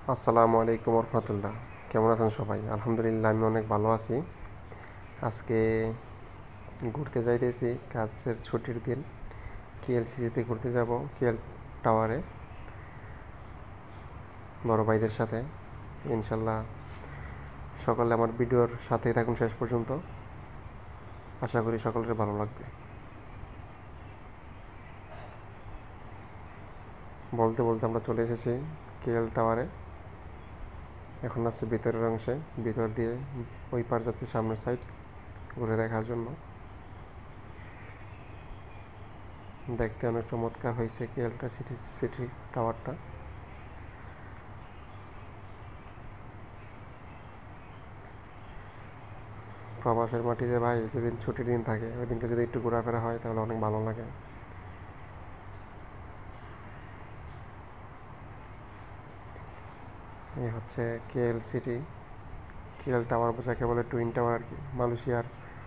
আসসালামু আলাইকুম রহমতুল্লাহ। কেমন আছেন সবাই? আলহামদুলিল্লাহ, আমি অনেক ভালো আছি। আজকে ঘুরতে যাইতেছি, কাজের ছুটির দিন। কেএলসিসিতে ঘুরতে যাব, কেএল টাওয়ারে, বড় ভাইদের সাথে। ইনশাল্লাহ সকালে আমার ভিডিওর সাথেই থাকুন শেষ পর্যন্ত। আশা করি সকলের ভালো লাগবে। বলতে বলতে আমরা চলে এসেছি কেএল টাওয়ারে। এখন আছে ভিতরের অংশে, ভিতর দিয়ে ওই পার যাচ্ছি, সামনের সাইড ঘুরে দেখার জন্য। দেখতে অনেক চমৎকার হয়েছে কেএলটা সিটি টাওয়ারটা। প্রবাসের মাটিতে ভাই, যেদিন ছুটির দিন থাকে ওই দিনকে যদি একটু ঘোরাফেরা হয় তাহলে অনেক ভালো লাগে। এই হচ্ছে কেএল সিটি, কেএল টাওয়ার, যাকে বলে টুইন টাওয়ার আর কি। মালয়েশিয়ার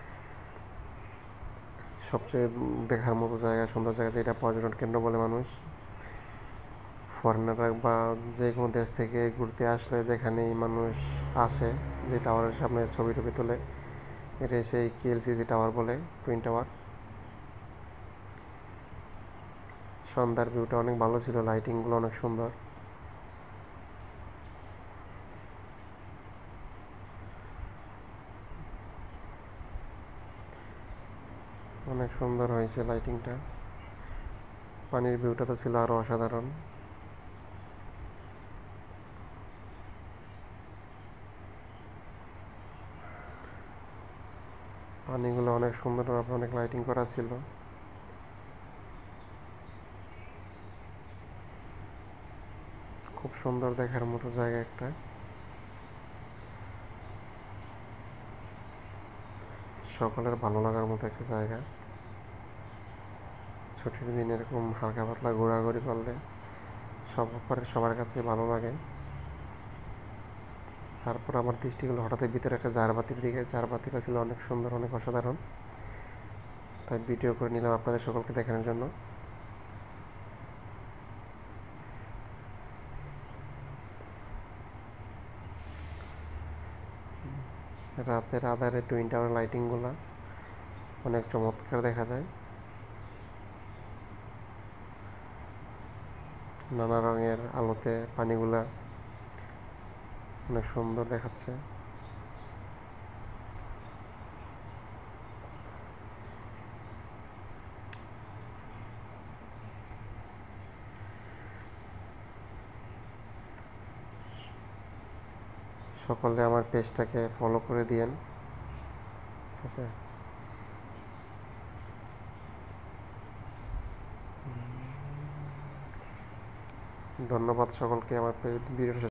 সবচেয়ে দেখার মতো জায়গা, সুন্দর জায়গা, যেটা পর্যটন কেন্দ্র বলে মানুষ। ফরেনাররা বা যে কোনো দেশ থেকে ঘুরতে আসলে যেখানেই মানুষ আসে, যে টাওয়ারের সামনে ছবি টবি তোলে, এটা সেই কেএলসিসি টাওয়ার বলে, টুইন টাওয়ার। সন্ধ্যার ভিউটা অনেক ভালো ছিল, লাইটিংগুলো অনেক সুন্দর। অনেক সুন্দর হয়েছে লাইটিংটা। পানির ভিউটা তো ছিল আরও অসাধারণ। পানিগুলো অনেক সুন্দরভাবে অনেক লাইটিং করা ছিল। খুব সুন্দর দেখার মতো জায়গা একটা। সকলের ভালো লাগার মতো একটা জায়গা। ছুটির দিন এরকম হালকা পাতলা ঘোরাঘুরি করলে সবার কাছে ভালো লাগে। তারপর আমার দৃষ্টিগুলো হঠাৎ ভিতরে একটা ঝাড়বাতির দিকে। ঝাড়বাতিটা ছিল অনেক সুন্দর, অনেক অসাধারণ। তাই ভিডিও করে নিলাম আপনাদের সকলকে দেখানোর জন্য। রাতের আধারে টুইন টাওয়ার লাইটিংগুলো অনেক চমৎকার দেখা যায়। নানা রঙের আলোতে পানিগুলা অনেক সুন্দর দেখাচ্ছে। সকলে আমার পেজটাকে ফলো করে দিয়েন, ঠিক আছে? ধন্যবাদ সকলকে আমার ভিডিওটা